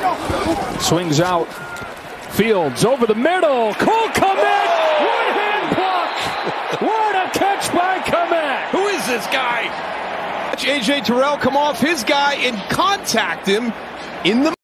Swings out. Fields over the middle. Cole Kemet! One-hand block! What a catch by Kemet! Who is this guy? Watch A.J. Terrell come off his guy and contact him in the